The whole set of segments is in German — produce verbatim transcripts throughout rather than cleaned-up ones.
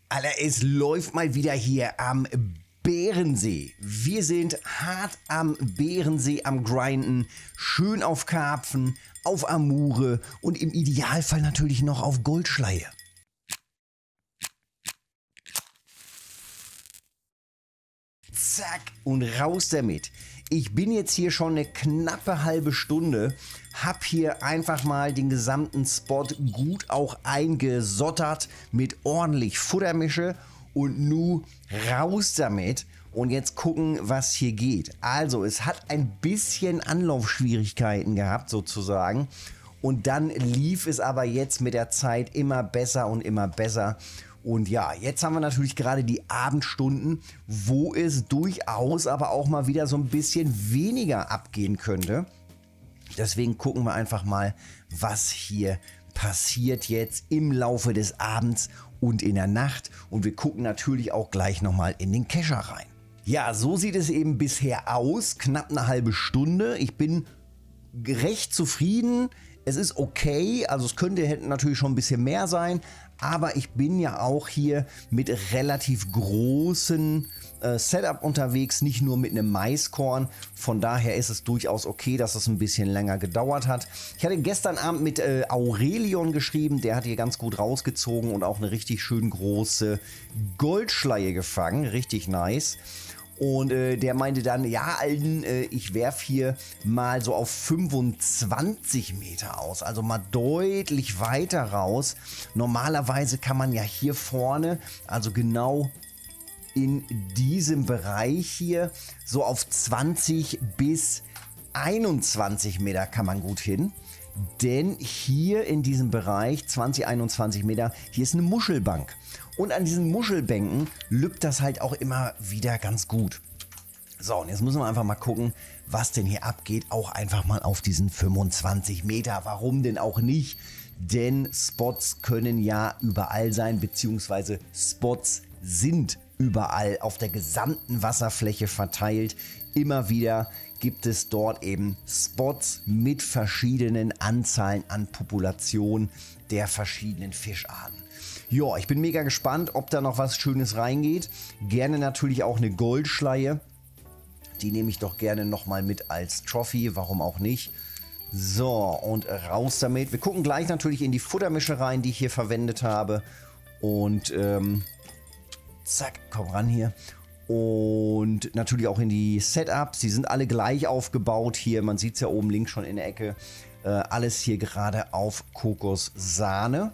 Alter, es läuft mal wieder hier am Bärensee. Wir sind hart am Bärensee am Grinden, schön auf Karpfen, auf Amure und im Idealfall natürlich noch auf Goldschleie. Zack und raus damit. Ich bin jetzt hier schon eine knappe halbe Stunde, hab hier einfach mal den gesamten Spot gut auch eingesottert mit ordentlich Futtermische und nu raus damit und jetzt gucken, was hier geht. Also es hat ein bisschen Anlaufschwierigkeiten gehabt sozusagen und dann lief es aber jetzt mit der Zeit immer besser und immer besser. Und ja, jetzt haben wir natürlich gerade die Abendstunden, wo es durchaus aber auch mal wieder so ein bisschen weniger abgehen könnte. Deswegen gucken wir einfach mal, was hier passiert jetzt im Laufe des Abends und in der Nacht. Und wir gucken natürlich auch gleich nochmal in den Kescher rein. Ja, so sieht es eben bisher aus. Knapp eine halbe Stunde. Ich bin recht zufrieden. Es ist okay, also es könnte hätte natürlich schon ein bisschen mehr sein, aber ich bin ja auch hier mit relativ großen äh, Setup unterwegs, nicht nur mit einem Maiskorn. Von daher ist es durchaus okay, dass es ein bisschen länger gedauert hat. Ich hatte gestern Abend mit äh, Aurelion geschrieben, der hat hier ganz gut rausgezogen und auch eine richtig schön große Goldschleie gefangen, richtig nice. Und äh, der meinte dann, ja Alten, äh, ich werfe hier mal so auf fünfundzwanzig Meter aus, also mal deutlich weiter raus. Normalerweise kann man ja hier vorne, also genau in diesem Bereich hier, so auf zwanzig bis einundzwanzig Meter kann man gut hin. Denn hier in diesem Bereich, zwanzig, einundzwanzig Meter, hier ist eine Muschelbank. Und an diesen Muschelbänken lübt das halt auch immer wieder ganz gut. So, und jetzt müssen wir einfach mal gucken, was denn hier abgeht. Auch einfach mal auf diesen fünfundzwanzig Meter. Warum denn auch nicht? Denn Spots können ja überall sein, beziehungsweise Spots sind überall auf der gesamten Wasserfläche verteilt. Immer wieder gibt es dort eben Spots mit verschiedenen Anzahlen an Population der verschiedenen Fischarten. Ja, ich bin mega gespannt, ob da noch was Schönes reingeht. Gerne natürlich auch eine Goldschleie. Die nehme ich doch gerne nochmal mit als Trophy, warum auch nicht. So, und raus damit. Wir gucken gleich natürlich in die Futtermische rein, die ich hier verwendet habe. Und ähm, zack, komm ran hier. Und natürlich auch in die Setups. Die sind alle gleich aufgebaut hier. Man sieht es ja oben links schon in der Ecke. Äh, alles hier gerade auf Kokossahne.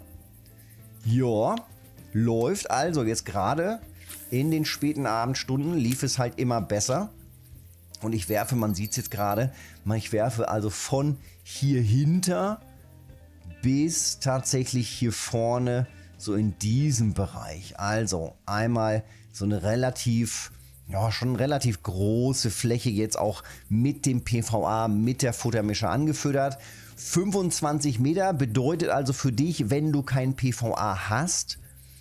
Ja, läuft also jetzt gerade in den späten Abendstunden lief es halt immer besser. Und ich werfe, man sieht es jetzt gerade, ich werfe also von hier hinter bis tatsächlich hier vorne so in diesem Bereich. Also einmal so eine relativ, ja schon relativ große Fläche jetzt auch mit dem P V A, mit der Futtermische angefüttert. fünfundzwanzig Meter bedeutet also für dich, wenn du kein P V A hast,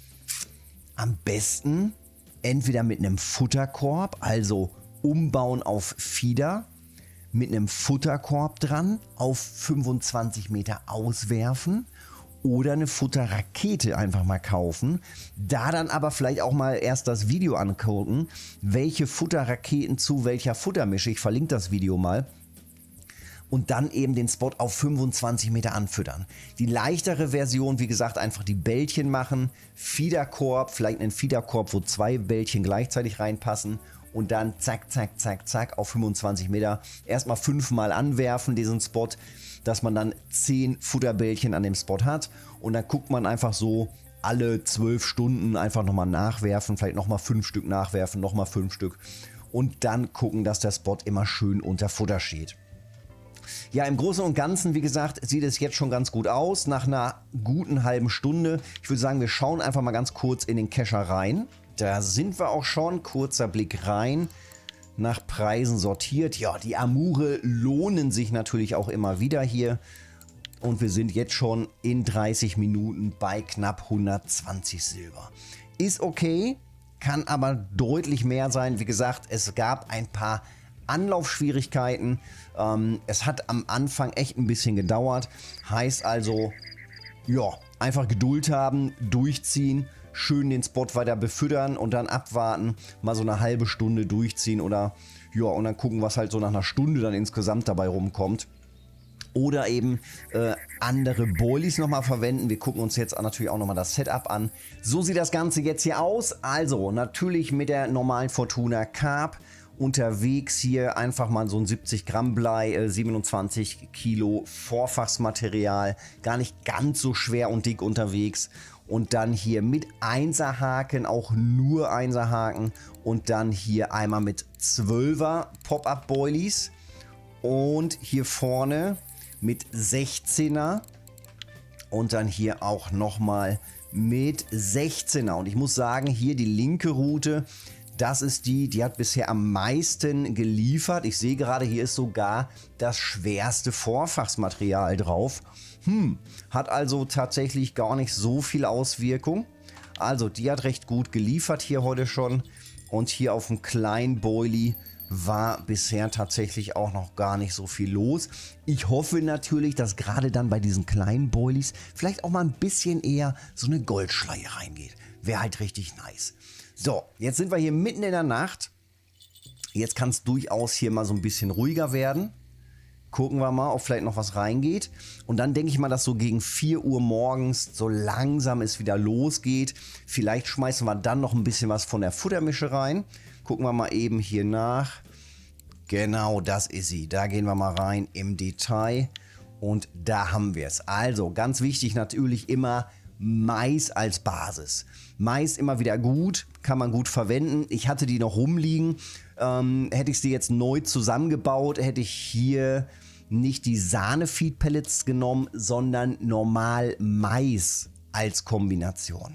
am besten entweder mit einem Futterkorb, also umbauen auf Feeder, mit einem Futterkorb dran, auf fünfundzwanzig Meter auswerfen oder eine Futterrakete einfach mal kaufen. Da dann aber vielleicht auch mal erst das Video angucken, welche Futterraketen zu welcher Futtermische. Ich verlinke das Video mal. Und dann eben den Spot auf fünfundzwanzig Meter anfüttern. Die leichtere Version, wie gesagt, einfach die Bällchen machen, Feederkorb, vielleicht einen Feederkorb, wo zwei Bällchen gleichzeitig reinpassen und dann zack, zack, zack, zack auf fünfundzwanzig Meter erstmal fünfmal anwerfen diesen Spot, dass man dann zehn Futterbällchen an dem Spot hat und dann guckt man einfach so alle zwölf Stunden einfach nochmal nachwerfen, vielleicht nochmal fünf Stück nachwerfen, nochmal fünf Stück und dann gucken, dass der Spot immer schön unter Futter steht. Ja, im Großen und Ganzen, wie gesagt, sieht es jetzt schon ganz gut aus, nach einer guten halben Stunde. Ich würde sagen, wir schauen einfach mal ganz kurz in den Kescher rein. Da sind wir auch schon, kurzer Blick rein, nach Preisen sortiert. Ja, die Amure lohnen sich natürlich auch immer wieder hier. Und wir sind jetzt schon in dreißig Minuten bei knapp hundertzwanzig Silber. Ist okay, kann aber deutlich mehr sein. Wie gesagt, es gab ein paar Anlaufschwierigkeiten. Ähm, es hat am Anfang echt ein bisschen gedauert. Heißt also, ja, einfach Geduld haben, durchziehen. schön den Spot weiter befüttern und dann abwarten, mal so eine halbe Stunde durchziehen oder ja, und dann gucken, was halt so nach einer Stunde dann insgesamt dabei rumkommt. Oder eben äh, andere Boilies nochmal verwenden. Wir gucken uns jetzt natürlich auch nochmal das Setup an. So sieht das Ganze jetzt hier aus. Also natürlich mit der normalen Fortuna Carb unterwegs hier einfach mal so ein siebzig Gramm Blei, äh, siebenundzwanzig Kilo Vorfachsmaterial. Gar nicht ganz so schwer und dick unterwegs. Und dann hier mit Einserhaken, auch nur Einserhaken. Und dann hier einmal mit zwölfer Pop-Up Boilies. Und hier vorne mit sechzehner und dann hier auch nochmal mit sechzehner. Und ich muss sagen, hier die linke Route, das ist die, die hat bisher am meisten geliefert. Ich sehe gerade, hier ist sogar das schwerste Vorfachsmaterial drauf. Hm, hat also tatsächlich gar nicht so viel Auswirkung. Also die hat recht gut geliefert hier heute schon. Und hier auf dem kleinen Boilie war bisher tatsächlich auch noch gar nicht so viel los. Ich hoffe natürlich, dass gerade dann bei diesen kleinen Boilies vielleicht auch mal ein bisschen eher so eine Goldschleie reingeht. Wäre halt richtig nice. So, jetzt sind wir hier mitten in der Nacht. Jetzt kann es durchaus hier mal so ein bisschen ruhiger werden. Gucken wir mal, ob vielleicht noch was reingeht. Und dann denke ich mal, dass so gegen vier Uhr morgens so langsam es wieder losgeht. Vielleicht schmeißen wir dann noch ein bisschen was von der Futtermische rein. Gucken wir mal eben hier nach. Genau, das ist sie. Da gehen wir mal rein im Detail. Und da haben wir es. Also ganz wichtig natürlich immer Mais als Basis. Mais immer wieder gut, kann man gut verwenden. Ich hatte die noch rumliegen. Ähm, hätte ich sie jetzt neu zusammengebaut, hätte ich hier nicht die Sahne-Feed-Pellets genommen, sondern normal Mais als Kombination.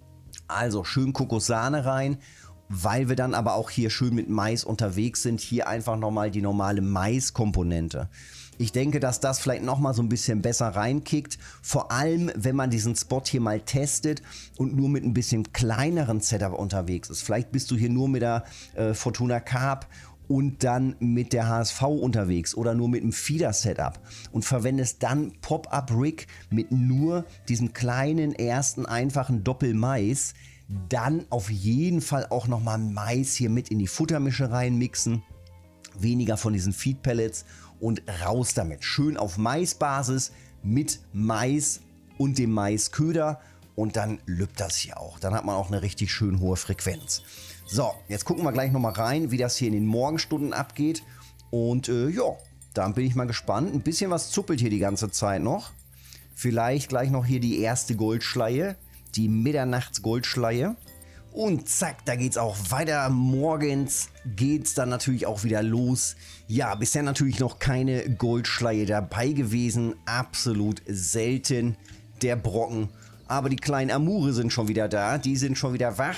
Also schön Kokossahne rein. Weil wir dann aber auch hier schön mit Mais unterwegs sind, hier einfach nochmal die normale Mais-Komponente. Ich denke, dass das vielleicht nochmal so ein bisschen besser reinkickt. Vor allem, wenn man diesen Spot hier mal testet und nur mit ein bisschen kleineren Setup unterwegs ist. Vielleicht bist du hier nur mit der äh, Fortuna Carb und dann mit der H S V unterwegs oder nur mit einem Feeder-Setup und verwendest dann Pop-Up-Rig mit nur diesem kleinen ersten einfachen Doppel-Mais. Dann auf jeden Fall auch nochmal Mais hier mit in die Futtermische reinmixen. Weniger von diesen Feed Pellets und raus damit. Schön auf Maisbasis mit Mais und dem Maisköder und dann lübt das hier auch. Dann hat man auch eine richtig schön hohe Frequenz. So, jetzt gucken wir gleich nochmal rein, wie das hier in den Morgenstunden abgeht. Und äh, ja, dann bin ich mal gespannt. Ein bisschen was zuppelt hier die ganze Zeit noch. Vielleicht gleich noch hier die erste Goldschleie. Die Mitternachtsgoldschleie. Und zack, da geht's auch weiter. Morgens geht's dann natürlich auch wieder los. Ja, bisher natürlich noch keine Goldschleie dabei gewesen. Absolut selten der Brocken. Aber die kleinen Amure sind schon wieder da. Die sind schon wieder wach.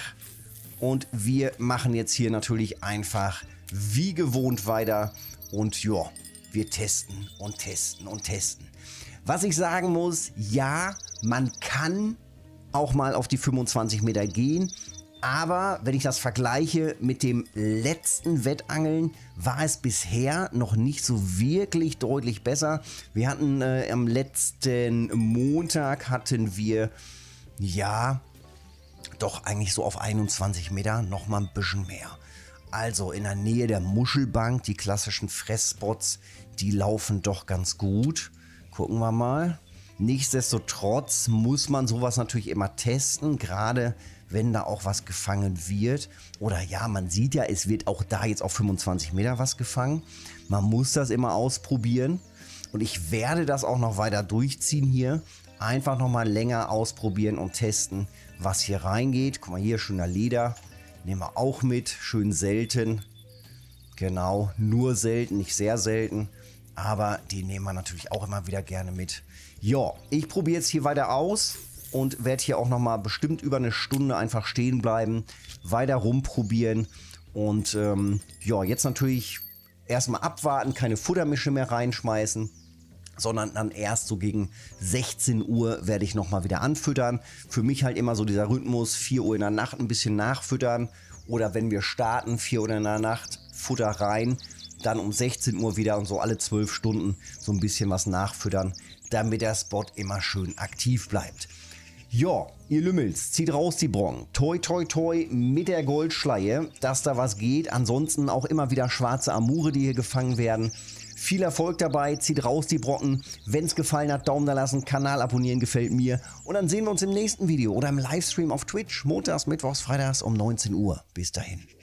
Und wir machen jetzt hier natürlich einfach wie gewohnt weiter. Und ja, wir testen und testen und testen. Was ich sagen muss, ja, man kann auch mal auf die fünfundzwanzig Meter gehen. Aber wenn ich das vergleiche mit dem letzten Wettangeln, war es bisher noch nicht so wirklich deutlich besser. Wir hatten äh, am letzten Montag hatten wir, ja, doch eigentlich so auf einundzwanzig Meter noch mal ein bisschen mehr. Also in der Nähe der Muschelbank, die klassischen Fressspots, die laufen doch ganz gut. Gucken wir mal. Nichtsdestotrotz muss man sowas natürlich immer testen, gerade wenn da auch was gefangen wird. Oder ja, man sieht ja, es wird auch da jetzt auf fünfundzwanzig Meter was gefangen. Man muss das immer ausprobieren. Und ich werde das auch noch weiter durchziehen hier. Einfach nochmal länger ausprobieren und testen, was hier reingeht. Guck mal, hier schöner Leder. Nehmen wir auch mit. Schön selten. Genau, nur selten, nicht sehr selten. Aber die nehmen wir natürlich auch immer wieder gerne mit. Ja, ich probiere jetzt hier weiter aus und werde hier auch nochmal bestimmt über eine Stunde einfach stehen bleiben, weiter rumprobieren und ähm, ja, jetzt natürlich erstmal abwarten, keine Futtermische mehr reinschmeißen, sondern dann erst so gegen sechzehn Uhr werde ich nochmal wieder anfüttern. Für mich halt immer so dieser Rhythmus, vier Uhr in der Nacht ein bisschen nachfüttern oder wenn wir starten, vier Uhr in der Nacht, Futter rein, dann um sechzehn Uhr wieder und so alle zwölf Stunden so ein bisschen was nachfüttern, damit der Spot immer schön aktiv bleibt. Ja, ihr Lümmels, zieht raus die Brocken. Toi, toi, toi mit der Goldschleie, dass da was geht. Ansonsten auch immer wieder schwarze Amure, die hier gefangen werden. Viel Erfolg dabei, zieht raus die Brocken. Wenn es gefallen hat, Daumen da lassen, Kanal abonnieren, gefällt mir. Und dann sehen wir uns im nächsten Video oder im Livestream auf Twitch. Montags, Mittwochs, Freitags um neunzehn Uhr. Bis dahin.